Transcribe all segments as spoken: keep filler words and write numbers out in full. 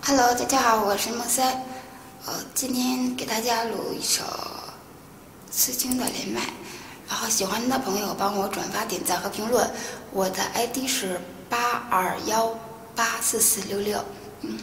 Hello， 大家好，我是梦三。呃，今天给大家录一首刺青的连麦，然后喜欢的朋友帮我转发、点赞和评论。我的 I D 是八二幺八四四六六。嗯。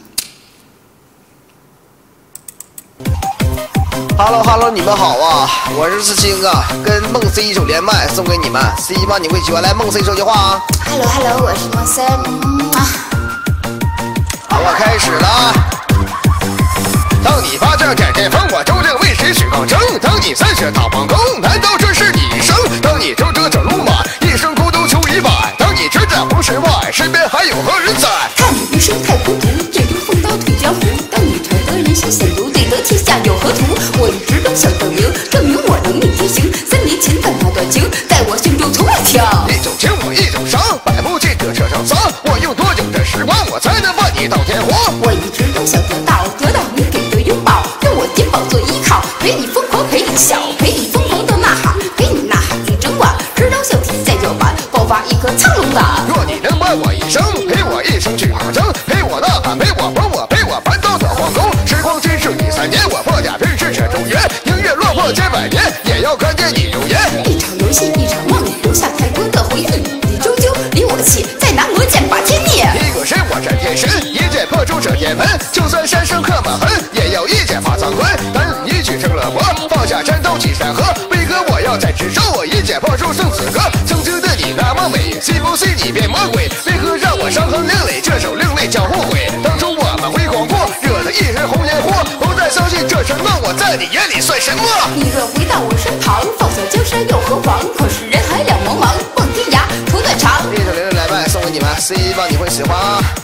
Hello Hello， 你们好啊，我是刺青啊，跟梦 C 一首连麦送给你们，希望你会喜欢。来，梦 C 说句话啊。 Hello Hello， 我是梦三。嗯啊。 好，我开始了。当你发这点点风，我究竟为谁使抗争？当你三十打皇宫，难道这是你生？当你周折整路马，一生孤独求一百。当你知在红石外，身边还有何人在？ 看你一生太孤独，最终奉刀退江湖。当你尝得人心险毒，对得天下有何图？我一直都想证明，证明我能逆天行。三年前的那段情，在我心中从未停。 一种情我一种伤，百无禁止扯上仨。我用多久的时光，我才能伴你到天荒？ 我一直都想得到，得到你给的拥抱，用我肩膀做依靠，陪你疯狂，陪你笑，陪你疯狂的呐喊，陪你呐喊一整晚，直到笑体在脚板爆发一颗苍龙胆。 若你能伴我一生，陪我一生去抗争，陪我呐喊，陪我疯，我陪我翻刀的皇宫。时光真是你三年，我破甲平时这中原，宁愿落魄千百年，也要看见你容颜。 一场游戏一场梦，留下太多的回忆，你终究离我近，再拿魔剑把天灭。 一个神我斩天神，一剑破出这天门，就算山生刻满痕，也要一剑发苍坤。等你去成了魔，放下战斗起山河，为何我要再执手？我一剑破出生死歌。曾经的你那么美，信不信你变魔鬼？为何让我伤痕累累？这首另类叫后悔。当初我们辉煌过，惹得一身红烟火，不再相信这承诺，我在你眼里算什么？ 你若回到我身旁，放下江山又何妨？可是人海两茫茫，望天涯途断肠。 一首零零来麦送给你们，希望你会喜欢啊。